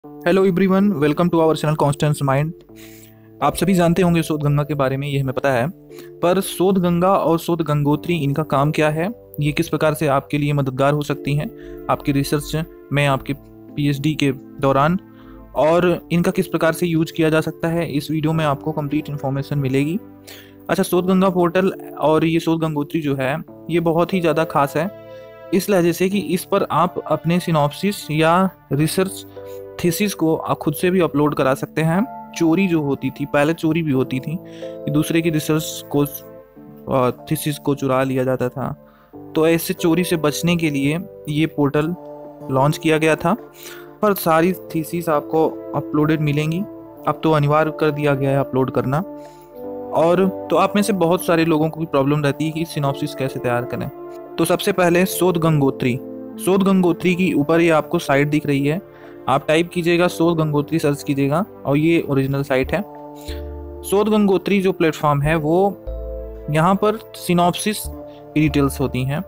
Hello everyone, welcome to our channel Constance Mind. आप सभी जानते होंगे शोध गंगा के बारे में, ये हमें पता है। पर शोध गंगा और शोध गंगोत्री, इनका काम क्या है, ये किस प्रकार से आपके लिए मददगार हो सकती हैं आपकी रिसर्च में, आपके पीएचडी के दौरान, और इनका किस प्रकार से यूज किया जा सकता है, इस वीडियो में आपको कंप्लीट इन्फॉर्मेशन मिलेगी। अच्छा, शोध गंगा पोर्टल और ये शोध गंगोत्री जो है, ये बहुत ही ज़्यादा खास है इस वजह से कि इस पर आप अपने सिनॉप्सिस या रिसर्च थीसिस को खुद से भी अपलोड करा सकते हैं। चोरी जो होती थी पहले, चोरी भी होती थी कि दूसरे की रिसर्च को, थीसिस को चुरा लिया जाता था। तो ऐसे चोरी से बचने के लिए ये पोर्टल लॉन्च किया गया था, पर सारी थीसिस आपको अपलोडेड मिलेंगी। अब तो अनिवार्य कर दिया गया है अपलोड करना। और तो आप में से बहुत सारे लोगों को भी प्रॉब्लम रहती है कि सिनॉप्सिस कैसे तैयार करें। तो सबसे पहले शोध गंगोत्री की ऊपर ये आपको साइट दिख रही है, आप टाइप कीजिएगा शोध गंगोत्री, सर्च कीजिएगा और ये ओरिजिनल साइट है। शोध गंगोत्री जो प्लेटफॉर्म है, वो यहाँ पर सिनॉप्सिस की डिटेल्स होती हैं।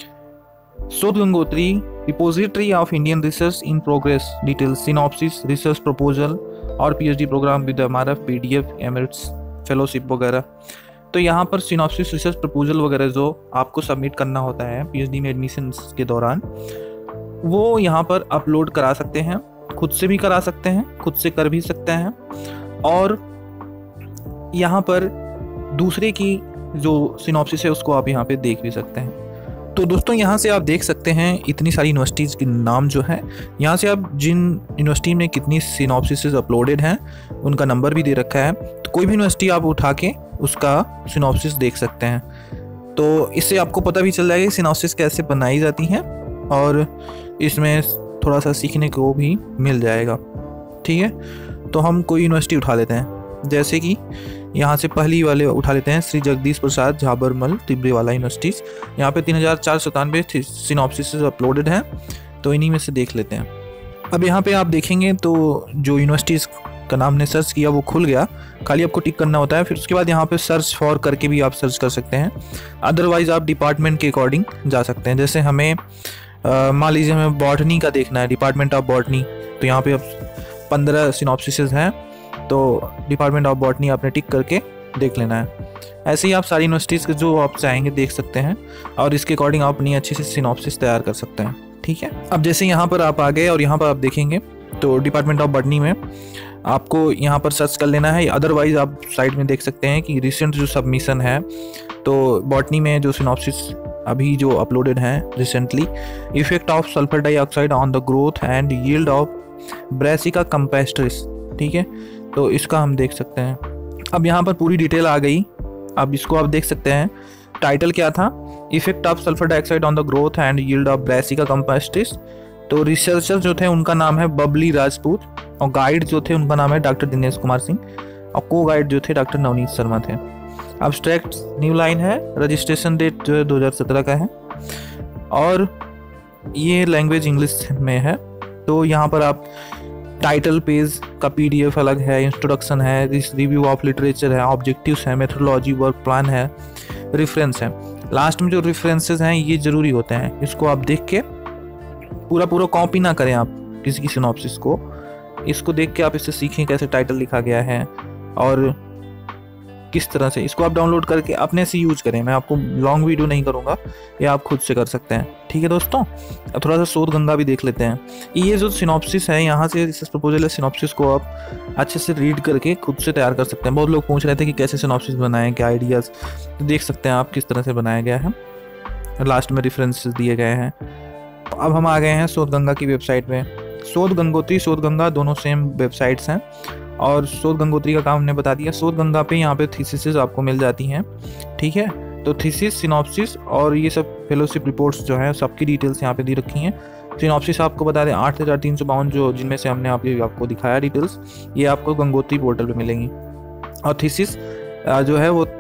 Shodh Gangotri repository of Indian research in progress details, synopsis, research proposal और PhD program with MRF, PDF, emeritus, fellowship वगैरह। तो यहाँ पर सिनॉप्सिस, रिसर्च प्रपोजल वगैरह जो आपको सबमिट करना होता है पीएचडी में एडमिशन के दौरान, वो यहाँ पर अपलोड करा सकते हैं। खुद से भी करा सकते हैं, खुद से कर भी सकते हैं, और यहाँ पर दूसरे की जो सिनॉप्सिस है उसको आप यहाँ पे देख भी सकते हैं। तो दोस्तों, यहाँ से आप देख सकते हैं इतनी सारी यूनिवर्सिटीज़ के नाम जो है, यहाँ से आप जिन यूनिवर्सिटी में कितनी सिनॉप्सिस अपलोडेड हैं उनका नंबर भी दे रखा है। तो कोई भी यूनिवर्सिटी आप उठा के उसका सिनॉप्सिस देख सकते हैं। तो इससे आपको पता भी चल जाएगा कि सिनॉप्सिस कैसे बनाई जाती हैं, और इसमें थोड़ा सा सीखने को भी मिल जाएगा। ठीक है, तो हम कोई यूनिवर्सिटी उठा लेते हैं, जैसे कि यहाँ से पहली वाले उठा लेते हैं, श्री जगदीश प्रसाद झाबरमल तिब्रेवाला यूनिवर्सिटीज़। यहाँ पे 3497 सिनॉप्सिस अपलोडेड हैं, तो इन्हीं में से देख लेते हैं। अब यहाँ पे आप देखेंगे तो जो यूनिवर्सिटीज़ का नाम ने सर्च किया वो खुल गया, खाली आपको टिक करना होता है। फिर उसके बाद यहाँ पे सर्च फॉर करके भी आप सर्च कर सकते हैं। अदरवाइज़ आप डिपार्टमेंट के अकॉर्डिंग जा सकते हैं। जैसे हमें मान लीजिए हमें बॉटनी का देखना है, डिपार्टमेंट ऑफ बॉटनी, तो यहाँ पे अब 15 सिनॉप्सिस हैं, तो डिपार्टमेंट ऑफ बॉटनी आपने टिक करके देख लेना है। ऐसे ही आप सारी यूनिवर्सिटीज़ के जो आप चाहेंगे देख सकते हैं, और इसके अकॉर्डिंग आप अपनी अच्छे से सिनॉप्सिस तैयार कर सकते हैं। ठीक है, अब जैसे यहाँ पर आप आ गए और यहाँ पर आप देखेंगे तो डिपार्टमेंट ऑफ बॉटनी में आपको यहाँ पर सर्च कर लेना है। अदरवाइज़ आप साइड में देख सकते हैं कि रिसेंट जो सबमिशन है, तो बॉटनी में जो सिनॉप्सिस अभी जो अपलोडेड हैं recently, effect of sulphur dioxide on the growth and yield of Brassica campestris. ठीक है, तो इसका हम देख सकते हैं। अब यहाँ पर पूरी डिटेल आ गई। अब इसको आप देख सकते हैं, टाइटल क्या था, effect of sulphur dioxide on the growth and yield of Brassica campestris. तो रिसर्चर जो थे उनका नाम है बबली राजपूत, और गाइड जो थे उनका नाम है डॉक्टर दिनेश कुमार सिंह, और को गाइड जो थे डॉक्टर नवनीत शर्मा थे। अब्स्ट्रैक्ट न्यू लाइन है, रजिस्ट्रेशन डेट जो है 2017 का है, और ये लैंग्वेज इंग्लिश में है। तो यहाँ पर आप टाइटल पेज का पीडीएफ अलग है, इंट्रोडक्शन है, रिव्यू ऑफ लिटरेचर है, ऑब्जेक्टिव्स है, मेथोडोलॉजी, वर्क प्लान है, रेफरेंस है। लास्ट में जो रेफरेंसेस हैं ये ज़रूरी होते हैं, इसको आप देख के पूरा कॉपी ना करें आप किसी की सिनॉप्सिस को, इसको देख के आप इससे सीखें कैसे टाइटल लिखा गया है और किस तरह से इसको आप डाउनलोड करके अपने से यूज करें। मैं आपको लॉन्ग वीडियो नहीं करूँगा, ये आप खुद से कर सकते हैं। ठीक है दोस्तों, अब थोड़ा सा शोध गंगा भी देख लेते हैं। ये जो सिनॉप्सिस है, यहाँ से रिसर्च प्रपोजल है, सिनॉप्सिस को आप अच्छे से रीड करके खुद से तैयार कर सकते हैं। बहुत लोग पूछ रहे थे कि कैसे सिनॉप्सिस बनाएं, क्या आइडियाज़, तो देख सकते हैं आप किस तरह से बनाया गया है। लास्ट में रेफरेंसेस दिए गए हैं। अब हम आ गए हैं शोध गंगा की वेबसाइट में। शोध गंगोत्री, शोध गंगा दोनों सेम वेबसाइट्स हैं, और शोध गंगोत्री का काम हमने बता दिया। शोध गंगा पे यहाँ पे थीसिस आपको मिल जाती हैं। ठीक है, तो थीसिस, सिनॉप्सिस और ये सब फेलोशिप रिपोर्ट्स जो हैं, सबकी डिटेल्स यहाँ पे दी रखी हैं। सिनॉप्सिस आपको बता दें 8,352 जो जिनमें से हमने आपको दिखाया डिटेल्स, ये आपको गंगोत्री पोर्टल पे मिलेंगी। और थीसिस जो है वो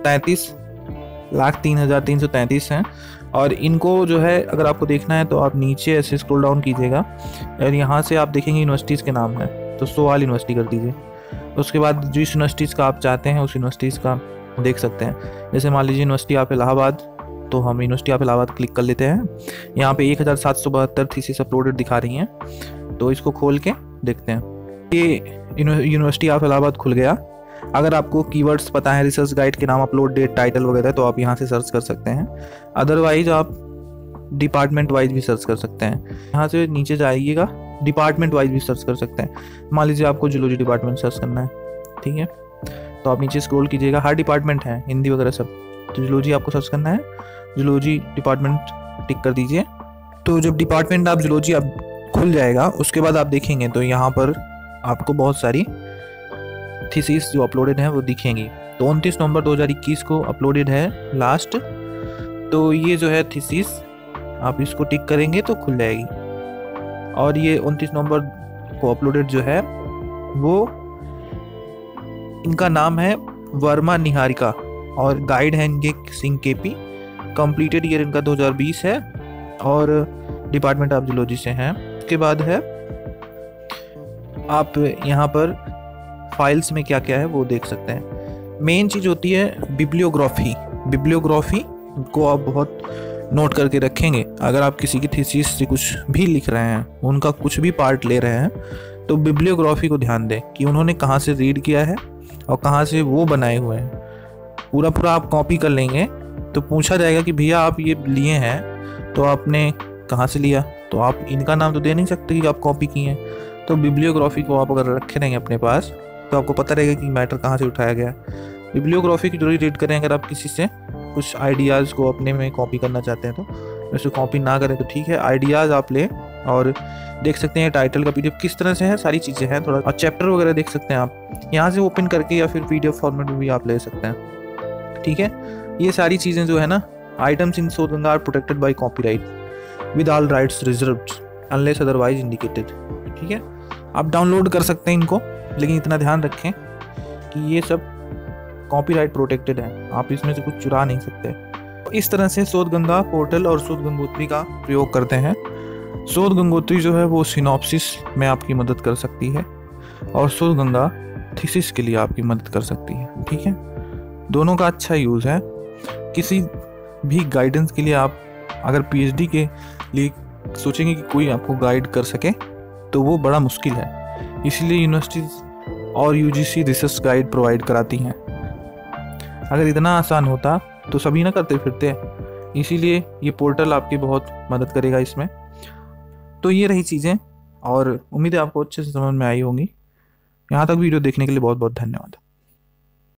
33,03,333 हैं, और इनको जो है अगर आपको देखना है तो आप नीचे ऐसे स्क्रॉल डाउन कीजिएगा, और यहाँ से आप देखेंगे यूनिवर्सिटीज़ के नाम है, तो सोवाल यूनिवर्सिटी कर दीजिए। उसके बाद जिस यूनिवर्सिटीज़ का आप चाहते हैं उस यूनिवर्सिटीज़ का देख सकते हैं। जैसे मान लीजिए यूनिवर्सिटी ऑफ इलाहाबाद, तो हम यूनिवर्सिटी ऑफ इलाहाबाद क्लिक कर लेते हैं। यहाँ पे 1772 थीसिस अपलोडेड दिखा रही हैं, तो इसको खोल के देखते हैं। ये यूनिवर्सिटी ऑफ इलाहाबाद खुल गया। अगर आपको कीवर्ड्स पता है, रिसर्च गाइड के नाम, अपलोड डेट, टाइटल वगैरह, तो आप यहाँ से सर्च कर सकते हैं। अदरवाइज आप डिपार्टमेंट वाइज भी सर्च कर सकते हैं। यहाँ से नीचे जाइएगा, डिपार्टमेंट वाइज भी सर्च कर सकते हैं। मान लीजिए आपको जूलॉजी डिपार्टमेंट सर्च करना है, ठीक है, तो आप नीचे स्क्रॉल कीजिएगा, हर डिपार्टमेंट है, हिंदी वगैरह सब। तो जूलॉजी आपको सर्च करना है, जूलॉजी डिपार्टमेंट टिक कर दीजिए। तो जब डिपार्टमेंट आप जूलॉजी आप खुल जाएगा, उसके बाद आप देखेंगे तो यहाँ पर आपको बहुत सारी थीसिस जो अपलोडेड हैं वो दिखेंगी। तो 29 नवंबर 2021 को अपलोडेड है लास्ट। तो ये जो है थीसिस, आप इसको टिक करेंगे तो खुल जाएगी। और ये 29 नवंबर को अपलोडेड जो है वो, इनका नाम है वर्मा निहारिका और गाइड है इनके सिंह केपी। कंप्लीटेड ईयर इनका 2020 है और डिपार्टमेंट ऑफ जूलॉजी से हैं। उसके बाद है आप यहाँ पर फाइल्स में क्या क्या है वो देख सकते हैं। मेन चीज़ होती है बिब्लियोग्राफी। बिब्लियोग्राफी को आप बहुत नोट करके रखेंगे। अगर आप किसी की थीसिस से कुछ भी लिख रहे हैं, उनका कुछ भी पार्ट ले रहे हैं, तो बिब्लियोग्राफी को ध्यान दें कि उन्होंने कहाँ से रीड किया है और कहाँ से वो बनाए हुए हैं। पूरा आप कॉपी कर लेंगे तो पूछा जाएगा कि भैया आप ये लिए हैं तो आपने कहाँ से लिया, तो आप इनका नाम तो दे नहीं सकते कि आप कॉपी किए हैं। तो बिब्लियोग्राफी को आप अगर रखे रहेंगे अपने पास तो आपको पता रहेगा कि मैटर कहाँ से उठाया गया। बिब्लियोग्राफी की जरूरी रीड करें। अगर आप किसी से कुछ आइडियाज़ को अपने में कॉपी करना चाहते हैं तो वैसे कॉपी ना करें तो ठीक है, आइडियाज़ आप लें। और देख सकते हैं टाइटल का पीडीएफ किस तरह से है, सारी चीज़ें हैं थोड़ा, और चैप्टर वगैरह देख सकते हैं आप यहाँ से ओपन करके, या फिर पीडीएफ फॉर्मेट में भी आप ले सकते हैं, ठीक है। ये सारी चीज़ें जो है ना, items in Shodhganga are protected by copyright with all rights reserved unless otherwise indicated, ठीक है। आप डाउनलोड कर सकते हैं इनको, लेकिन इतना ध्यान रखें कि ये सब कॉपीराइट प्रोटेक्टेड है, आप इसमें से कुछ चुरा नहीं सकते। इस तरह से शोधगंगा पोर्टल और शोध गंगोत्री का प्रयोग करते हैं। शोध गंगोत्री जो है वो सिनॉप्सिस में आपकी मदद कर सकती है और शोध गंगा थीसिस के लिए आपकी मदद कर सकती है, ठीक है। दोनों का अच्छा यूज़ है। किसी भी गाइडेंस के लिए आप अगर पीएचडी के लिए सोचेंगे कि कोई आपको गाइड कर सके तो वो बड़ा मुश्किल है, इसलिए यूनिवर्सिटीज़ और यूजीसी रिसर्च गाइड प्रोवाइड कराती हैं। अगर इतना आसान होता तो सभी ना करते फिरते, इसीलिए ये पोर्टल आपकी बहुत मदद करेगा इसमें। तो ये रही चीज़ें, और उम्मीद है आपको अच्छे से समझ में आई होंगी। यहाँ तक वीडियो देखने के लिए बहुत बहुत धन्यवाद।